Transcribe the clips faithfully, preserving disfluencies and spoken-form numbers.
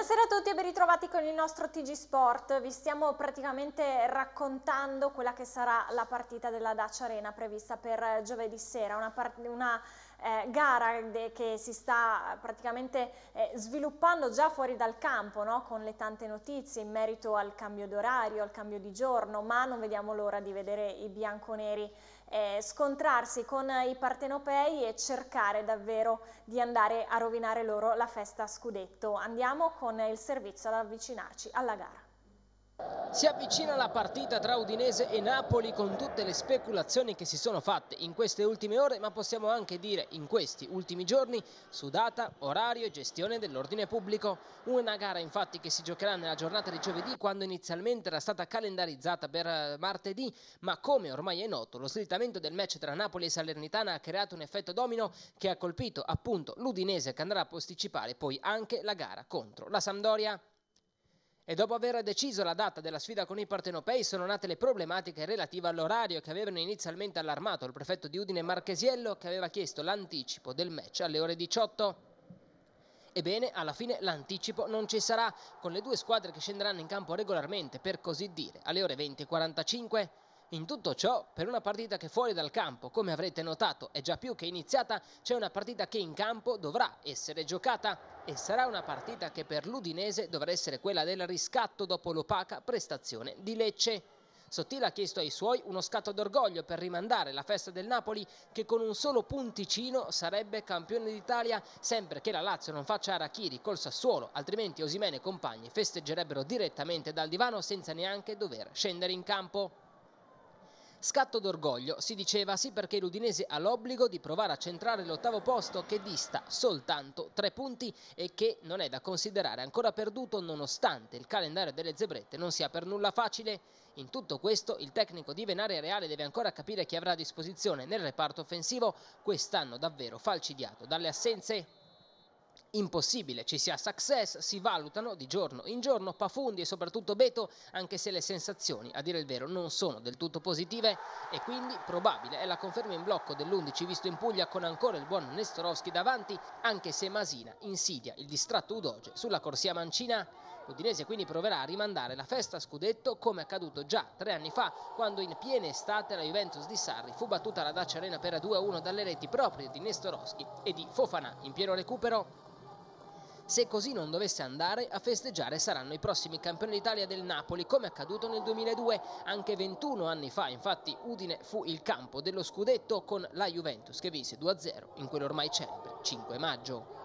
Buonasera a tutti e ben ritrovati con il nostro T G Sport. Vi stiamo praticamente raccontando quella che sarà la partita della Dacia Arena prevista per giovedì sera, una, una eh, gara che si sta praticamente eh, sviluppando già fuori dal campo, no? Con le tante notizie in merito al cambio d'orario, al cambio di giorno, ma non vediamo l'ora di vedere i bianconeri eh, scontrarsi con i partenopei e cercare davvero di andare a rovinare loro la festa scudetto. Andiamo con il servizio ad avvicinarci alla gara. Si avvicina la partita tra Udinese e Napoli con tutte le speculazioni che si sono fatte in queste ultime ore, ma possiamo anche dire in questi ultimi giorni, su data, orario e gestione dell'ordine pubblico. Una gara infatti che si giocherà nella giornata di giovedì, quando inizialmente era stata calendarizzata per martedì, ma come ormai è noto lo slittamento del match tra Napoli e Salernitana ha creato un effetto domino che ha colpito appunto l'Udinese, che andrà a posticipare poi anche la gara contro la Sampdoria. E dopo aver deciso la data della sfida con i partenopei sono nate le problematiche relative all'orario che avevano inizialmente allarmato il prefetto di Udine Marchesiello, che aveva chiesto l'anticipo del match alle ore diciotto. Ebbene, alla fine l'anticipo non ci sarà, con le due squadre che scenderanno in campo regolarmente, per così dire, alle ore venti e quarantacinque. In tutto ciò, per una partita che fuori dal campo, come avrete notato, è già più che iniziata, c'è una partita che in campo dovrà essere giocata e sarà una partita che per l'Udinese dovrà essere quella del riscatto dopo l'opaca prestazione di Lecce. Sottile ha chiesto ai suoi uno scatto d'orgoglio per rimandare la festa del Napoli, che con un solo punticino sarebbe campione d'Italia, sempre che la Lazio non faccia arachiri col Sassuolo, altrimenti Osimhen e compagni festeggerebbero direttamente dal divano senza neanche dover scendere in campo. Scatto d'orgoglio, si diceva, sì, perché l'Udinese ha l'obbligo di provare a centrare l'ottavo posto, che dista soltanto tre punti e che non è da considerare ancora perduto, nonostante il calendario delle zebrette non sia per nulla facile. In tutto questo il tecnico di Venaria Reale deve ancora capire chi avrà a disposizione nel reparto offensivo, quest'anno davvero falcidiato dalle assenze. Impossibile ci sia success, si valutano di giorno in giorno Pafundi e soprattutto Beto, anche se le sensazioni, a dire il vero, non sono del tutto positive, e quindi probabile è la conferma in blocco dell'undici visto in Puglia, con ancora il buon Nestorowski davanti, anche se Masina insidia il distratto Udoge sulla corsia mancina. L'Udinese quindi proverà a rimandare la festa scudetto, come accaduto già tre anni fa, quando in piena estate la Juventus di Sarri fu battuta alla Dacia Arena per due a uno dalle reti proprie di Nestorowski e di Fofana in pieno recupero. Se così non dovesse andare, a festeggiare saranno i prossimi campioni d'Italia del Napoli, come accaduto nel duemiladue, anche ventuno anni fa. Infatti Udine fu il campo dello scudetto con la Juventus, che vinse due a zero in quell'ormai celebre cinque maggio.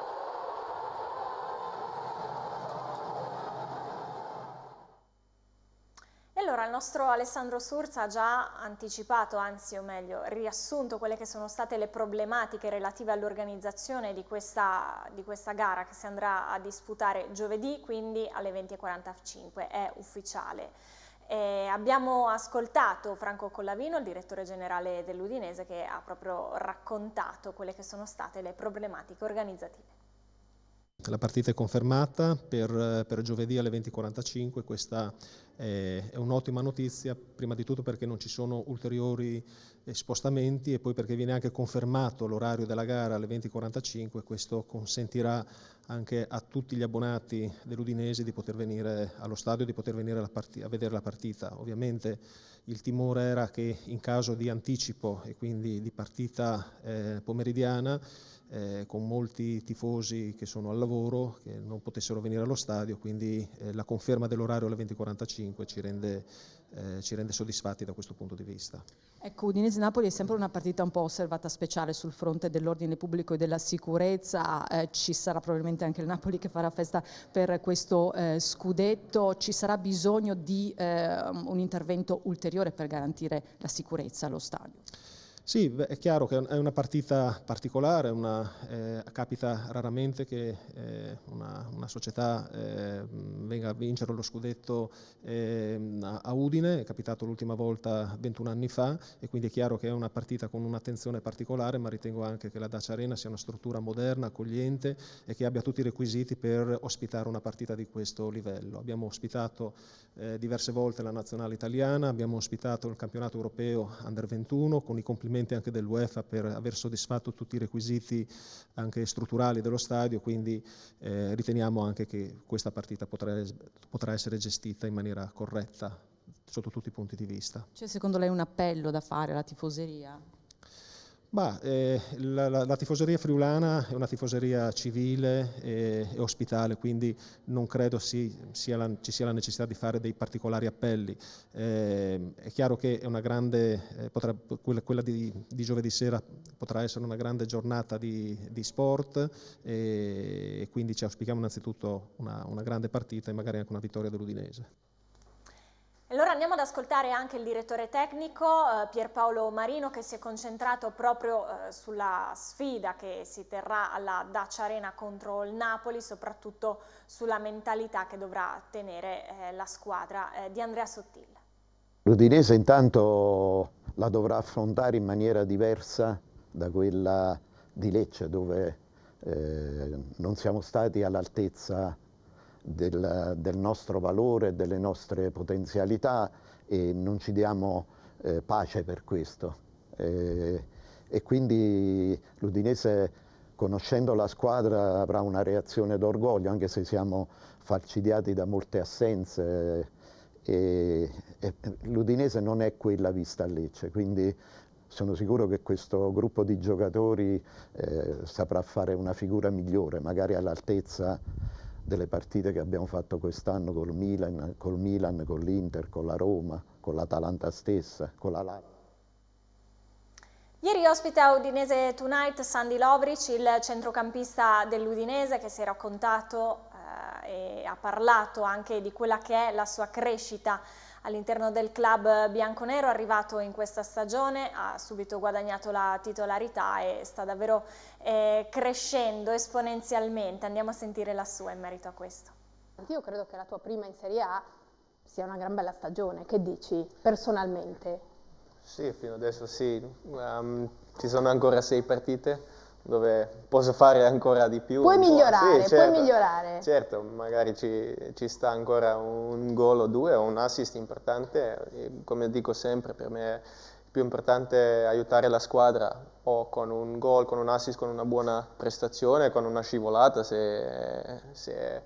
Allora, il nostro Alessandro Surza ha già anticipato, anzi o meglio riassunto quelle che sono state le problematiche relative all'organizzazione di questa, di questa gara che si andrà a disputare giovedì, quindi alle venti e quarantacinque, è ufficiale. Eh, abbiamo ascoltato Franco Collavino, il direttore generale dell'Udinese, che ha proprio raccontato quelle che sono state le problematiche organizzative. La partita è confermata per, per giovedì alle venti e quarantacinque, questa è, è un'ottima notizia, prima di tutto perché non ci sono ulteriori spostamenti e poi perché viene anche confermato l'orario della gara alle venti e quarantacinque, questo consentirà anche a tutti gli abbonati dell'Udinese di poter venire allo stadio, di poter venire a vedere la partita. Ovviamente il timore era che in caso di anticipo e quindi di partita eh, pomeridiana, Eh, con molti tifosi che sono al lavoro, che non potessero venire allo stadio, quindi eh, la conferma dell'orario alle venti e quarantacinque ci rende, eh, ci rende soddisfatti da questo punto di vista. Ecco, Udinese-Napoli è sempre una partita un po' osservata speciale sul fronte dell'ordine pubblico e della sicurezza, eh, ci sarà probabilmente anche il Napoli che farà festa per questo eh, scudetto, ci sarà bisogno di eh, un intervento ulteriore per garantire la sicurezza allo stadio? Sì, beh, è chiaro che è una partita particolare, una, eh, capita raramente che eh, una, una società eh, venga a vincere lo scudetto eh, a Udine, è capitato l'ultima volta ventuno anni fa e quindi è chiaro che è una partita con un'attenzione particolare, ma ritengo anche che la Dacia Arena sia una struttura moderna, accogliente e che abbia tutti i requisiti per ospitare una partita di questo livello. Abbiamo ospitato eh, diverse volte la nazionale italiana, abbiamo ospitato il campionato europeo Under ventuno con i complimenti complimenti anche dell'UEFA per aver soddisfatto tutti i requisiti anche strutturali dello stadio, quindi eh, riteniamo anche che questa partita potrà, potrà essere gestita in maniera corretta sotto tutti i punti di vista. C'è secondo lei un appello da fare alla tifoseria? Bah, eh, la, la, la tifoseria friulana è una tifoseria civile e, e ospitale, quindi non credo si, sia la, ci sia la necessità di fare dei particolari appelli. Eh, è chiaro che è una grande, eh, potrà, quella, quella di, di giovedì sera potrà essere una grande giornata di, di sport e, e quindi ci auspichiamo innanzitutto una, una grande partita e magari anche una vittoria dell'Udinese. Allora andiamo ad ascoltare anche il direttore tecnico eh, Pierpaolo Marino, che si è concentrato proprio eh, sulla sfida che si terrà alla Dacia Arena contro il Napoli, soprattutto sulla mentalità che dovrà tenere eh, la squadra eh, di Andrea Sottil. L'Udinese intanto la dovrà affrontare in maniera diversa da quella di Lecce, dove eh, non siamo stati all'altezza Del, del nostro valore, delle nostre potenzialità e non ci diamo eh, pace per questo. Eh, e quindi l'Udinese, conoscendo la squadra, avrà una reazione d'orgoglio, anche se siamo falcidiati da molte assenze. E, e, l'Udinese non è quella vista a Lecce, quindi sono sicuro che questo gruppo di giocatori eh, saprà fare una figura migliore, magari all'altezza delle partite che abbiamo fatto quest'anno col Milan, col Milan, con l'Inter, con la Roma, con l'Atalanta stessa, con la Lazio. Ieri ospita a Udinese Tonight Sandi Lovric, il centrocampista dell'Udinese, che si è raccontato eh, e ha parlato anche di quella che è la sua crescita all'interno del club bianconero. Arrivato in questa stagione, ha subito guadagnato la titolarità e sta davvero eh, crescendo esponenzialmente. Andiamo a sentire la sua in merito a questo. Io credo che la tua prima in Serie A sia una gran bella stagione. Che dici personalmente? Sì, fino adesso sì. Um, ci sono ancora sei partite dove posso fare ancora di più. Puoi migliorare, sì, certo, puoi migliorare. Certo, magari ci, ci sta ancora un gol o due o un assist importante. E come dico sempre, per me è più importante aiutare la squadra o con un gol, con un assist, con una buona prestazione, con una scivolata se, se,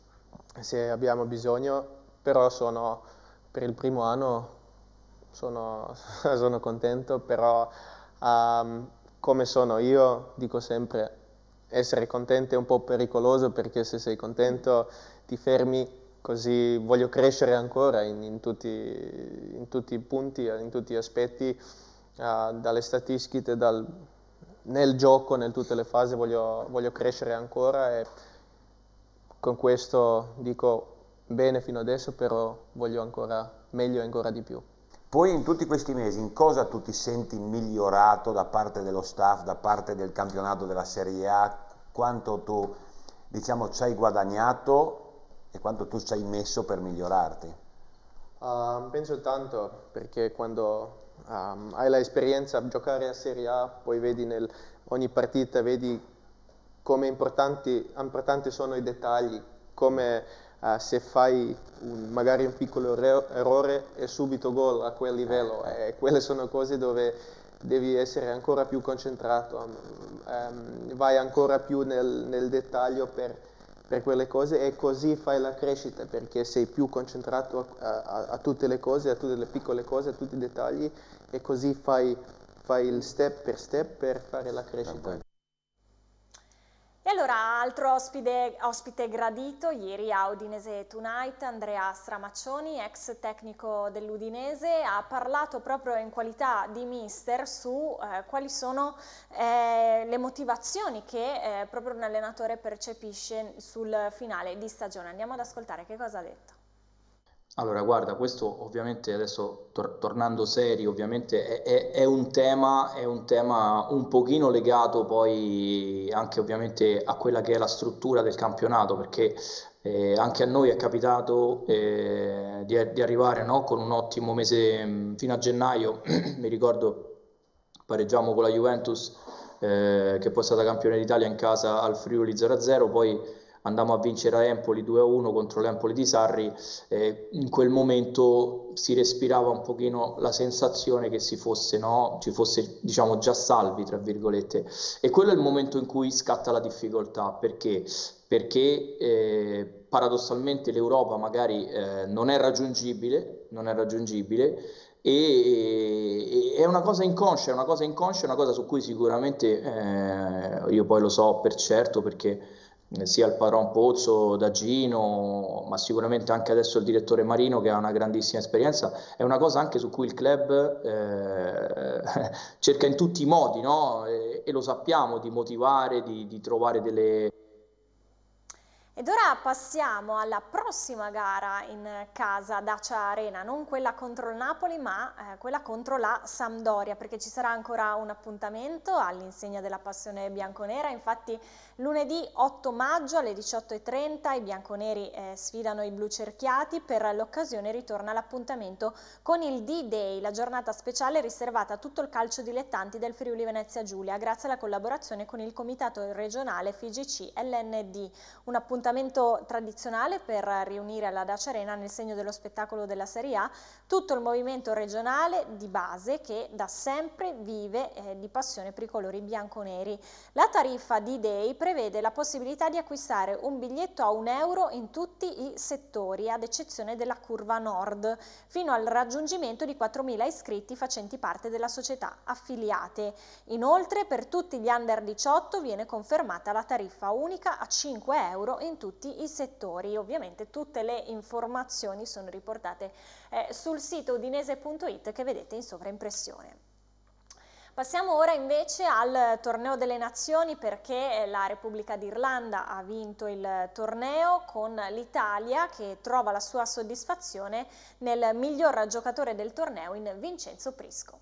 se abbiamo bisogno. Però sono, per il primo anno sono, sono contento, però um, come sono io, dico sempre, essere contento è un po' pericoloso, perché se sei contento ti fermi, così voglio crescere ancora in, in, tutti, in tutti i punti, in tutti gli aspetti, uh, dalle statistiche, dal, nel gioco, in tutte le fasi voglio, voglio crescere ancora e con questo dico bene fino adesso, però voglio ancora meglio e ancora di più. Poi in tutti questi mesi in cosa tu ti senti migliorato da parte dello staff, da parte del campionato della Serie A? Quanto tu, diciamo, ci hai guadagnato e quanto tu ci hai messo per migliorarti? Uh, penso tanto, perché quando um, hai l'esperienza a giocare a Serie A, poi vedi nel, ogni partita, vedi come importanti, importanti sono i dettagli, come Uh, se fai un, magari un piccolo errore e subito gol a quel livello, e quelle sono cose dove devi essere ancora più concentrato, um, vai ancora più nel, nel dettaglio per, per quelle cose, e così fai la crescita, perché sei più concentrato a, a, a tutte le cose, a tutte le piccole cose, a tutti i dettagli, e così fai, fai il step per step per fare la crescita. E allora, altro ospite, ospite gradito ieri a Udinese Tonight, Andrea Stramaccioni, ex tecnico dell'Udinese, ha parlato proprio in qualità di mister su eh, quali sono eh, le motivazioni che eh, proprio un allenatore percepisce sul finale di stagione. Andiamo ad ascoltare che cosa ha detto. Allora, guarda, questo ovviamente adesso tor- tornando seri, ovviamente è, è, è un tema, è un tema un pochino legato poi anche ovviamente a quella che è la struttura del campionato, perché eh, anche a noi è capitato eh, di, di arrivare, no, con un ottimo mese mh, fino a gennaio. Mi ricordo pareggiamo con la Juventus, eh, che poi è stata campione d'Italia in casa al Friuli zero a zero, poi andammo a vincere a Empoli due a uno contro l'Empoli di Sarri, eh, in quel momento si respirava un pochino la sensazione che si fosse, no, ci fosse, diciamo, già salvi, tra virgolette, e quello è il momento in cui scatta la difficoltà. Perché? Perché eh, paradossalmente l'Europa magari eh, non è raggiungibile, non è raggiungibile e, e è una cosa inconscia, è una cosa inconscia, è una cosa su cui sicuramente eh, io poi lo so per certo, perché sia il padron Pozzo, D'Agino, ma sicuramente anche adesso il direttore Marino, che ha una grandissima esperienza, è una cosa anche su cui il club eh, cerca in tutti i modi, no? E, e lo sappiamo, di motivare, di, di trovare delle... Ed ora passiamo alla prossima gara in casa Dacia Arena, non quella contro il Napoli ma eh, quella contro la Sampdoria, perché ci sarà ancora un appuntamento all'insegna della passione bianconera. Infatti lunedì otto maggio alle diciotto e trenta i bianconeri eh, sfidano i blu cerchiati. Per l'occasione ritorna l'appuntamento con il D-Day, la giornata speciale riservata a tutto il calcio dilettanti del Friuli Venezia Giulia, grazie alla collaborazione con il comitato regionale F I G C L N D. Un appuntamento tradizionale per riunire alla Dacia Arena, nel segno dello spettacolo della Serie A, tutto il movimento regionale di base che da sempre vive eh, di passione per i colori bianconeri. La tariffa D-Day prevede la possibilità di acquistare un biglietto a un euro in tutti i settori, ad eccezione della curva nord, fino al raggiungimento di quattromila iscritti facenti parte della società affiliate. Inoltre, per tutti gli under diciotto viene confermata la tariffa unica a cinque euro in tutti i settori. Ovviamente tutte le informazioni sono riportate eh, sul sito udinese punto it che vedete in sovraimpressione. Passiamo ora invece al torneo delle nazioni, perché la Repubblica d'Irlanda ha vinto il torneo con l'Italia che trova la sua soddisfazione nel miglior giocatore del torneo in Vincenzo Prisco.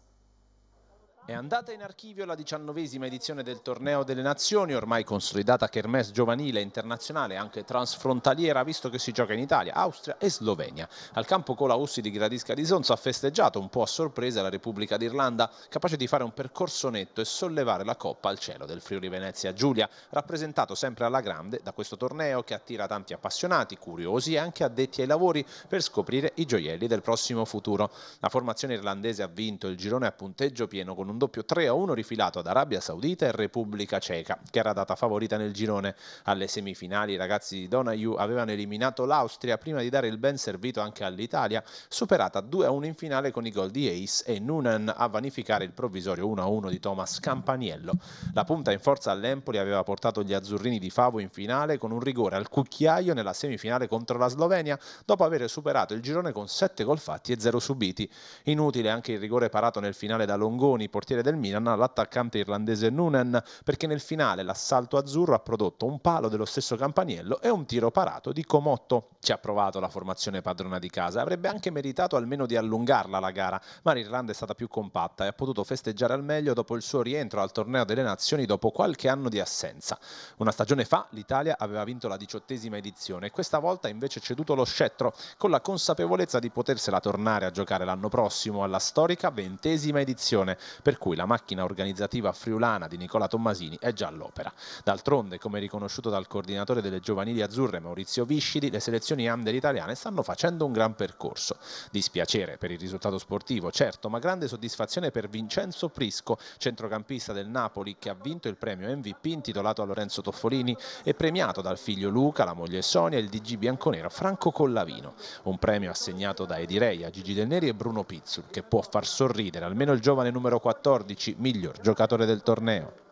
È andata in archivio la diciannovesima edizione del Torneo delle Nazioni, ormai consolidata kermesse giovanile, internazionale, anche transfrontaliera, visto che si gioca in Italia, Austria e Slovenia. Al campo Colaussi di Gradisca di Sonzo ha festeggiato un po' a sorpresa la Repubblica d'Irlanda, capace di fare un percorso netto e sollevare la coppa al cielo del Friuli Venezia Giulia, rappresentato sempre alla grande da questo torneo che attira tanti appassionati, curiosi e anche addetti ai lavori per scoprire i gioielli del prossimo futuro. La formazione irlandese ha vinto il girone a punteggio pieno con un doppio tre a uno rifilato ad Arabia Saudita e Repubblica Ceca, che era data favorita nel girone. Alle semifinali i ragazzi di Donahue avevano eliminato l'Austria prima di dare il ben servito anche all'Italia, superata due a uno in finale con i gol di Ace e Noonan a vanificare il provvisorio uno a uno di Thomas Campaniello. La punta in forza all'Empoli aveva portato gli azzurrini di Favo in finale con un rigore al cucchiaio nella semifinale contro la Slovenia, dopo aver superato il girone con sette gol fatti e zero subiti. Inutile anche il rigore parato nel finale da Longoni, portiere del Milan, all'attaccante irlandese Noonan, perché nel finale l'assalto azzurro ha prodotto un palo dello stesso Campaniello e un tiro parato di Comotto. Ci ha provato la formazione padrona di casa, avrebbe anche meritato almeno di allungarla la gara, ma l'Irlanda è stata più compatta e ha potuto festeggiare al meglio dopo il suo rientro al Torneo delle Nazioni dopo qualche anno di assenza. Una stagione fa l'Italia aveva vinto la diciottesima edizione e questa volta invece ceduto lo scettro, con la consapevolezza di potersela tornare a giocare l'anno prossimo alla storica ventesima edizione, per cui la macchina organizzativa friulana di Nicola Tommasini è già all'opera. D'altronde, come riconosciuto dal coordinatore delle giovanili azzurre Maurizio Viscidi, le selezioni under italiane stanno facendo un gran percorso. Dispiacere per il risultato sportivo, certo, ma grande soddisfazione per Vincenzo Prisco, centrocampista del Napoli, che ha vinto il premio M V P intitolato a Lorenzo Toffolini e premiato dal figlio Luca, la moglie Sonia e il D G bianconero Franco Collavino. Un premio assegnato da Edi Reia, Gigi Del Neri e Bruno Pizzul, che può far sorridere almeno il giovane numero quattordici, miglior giocatore del torneo.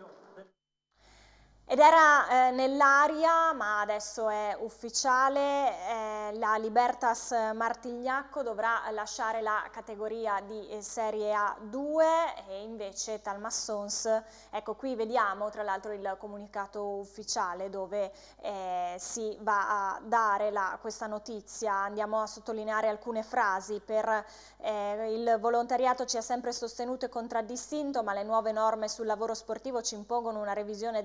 Ed era eh, nell'aria, ma adesso è ufficiale, eh, la Libertas Martigliacco dovrà lasciare la categoria di eh, Serie A due e invece Talmassons, ecco qui vediamo tra l'altro il comunicato ufficiale dove eh, si va a dare la, questa notizia. Andiamo a sottolineare alcune frasi. Per eh, il volontariato ci ha sempre sostenuto e contraddistinto, ma le nuove norme sul lavoro sportivo ci impongono una revisione della struttura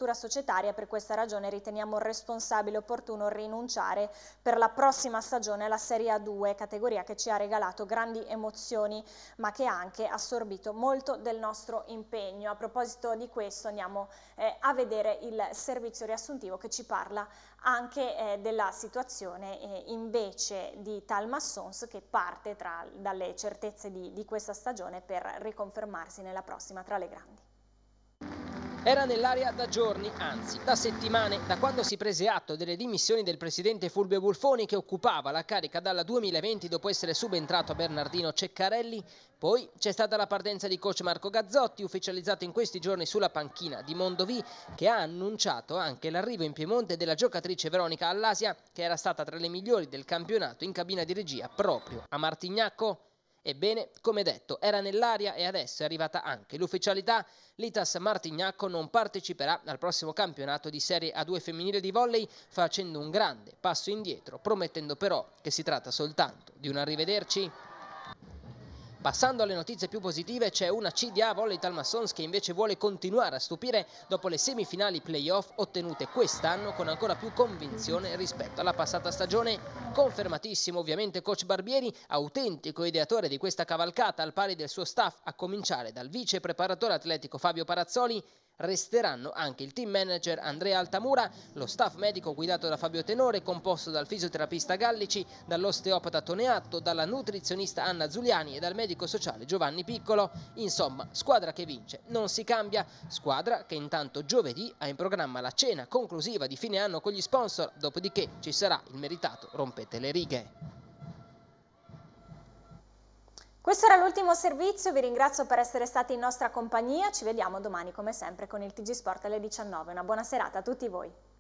struttura societaria. Per questa ragione riteniamo responsabile e opportuno rinunciare per la prossima stagione alla Serie A due, categoria che ci ha regalato grandi emozioni ma che ha anche assorbito molto del nostro impegno. A proposito di questo andiamo eh, a vedere il servizio riassuntivo che ci parla anche eh, della situazione eh, invece di Talmassons, che parte tra, dalle certezze di, di questa stagione per riconfermarsi nella prossima tra le grandi. Era nell'aria da giorni, anzi da settimane, da quando si prese atto delle dimissioni del presidente Fulvio Buffoni, che occupava la carica dal duemilaventi dopo essere subentrato a Bernardino Ceccarelli. Poi c'è stata la partenza di coach Marco Gazzotti, ufficializzato in questi giorni sulla panchina di Mondovì, che ha annunciato anche l'arrivo in Piemonte della giocatrice Veronica Allasia, che era stata tra le migliori del campionato in cabina di regia proprio a Martignacco. Ebbene, come detto, era nell'aria e adesso è arrivata anche l'ufficialità. L'I T A S Martignacco non parteciperà al prossimo campionato di Serie A due femminile di volley, facendo un grande passo indietro, promettendo però che si tratta soltanto di un arrivederci. Passando alle notizie più positive, c'è una C D A Volley Talmassons che invece vuole continuare a stupire dopo le semifinali playoff ottenute quest'anno con ancora più convinzione rispetto alla passata stagione. Confermatissimo ovviamente coach Barbieri, autentico ideatore di questa cavalcata al pari del suo staff, a cominciare dal vice preparatore atletico Fabio Parazzoli. Resteranno anche il team manager Andrea Altamura, lo staff medico guidato da Fabio Tenore, composto dal fisioterapista Gallici, dall'osteopata Toneatto, dalla nutrizionista Anna Zuliani e dal medico sociale Giovanni Piccolo. Insomma, squadra che vince, non si cambia, squadra che intanto giovedì ha in programma la cena conclusiva di fine anno con gli sponsor, dopodiché ci sarà il meritato rompete le righe. Questo era l'ultimo servizio, vi ringrazio per essere stati in nostra compagnia, ci vediamo domani come sempre con il T G Sport alle diciannove. Una buona serata a tutti voi.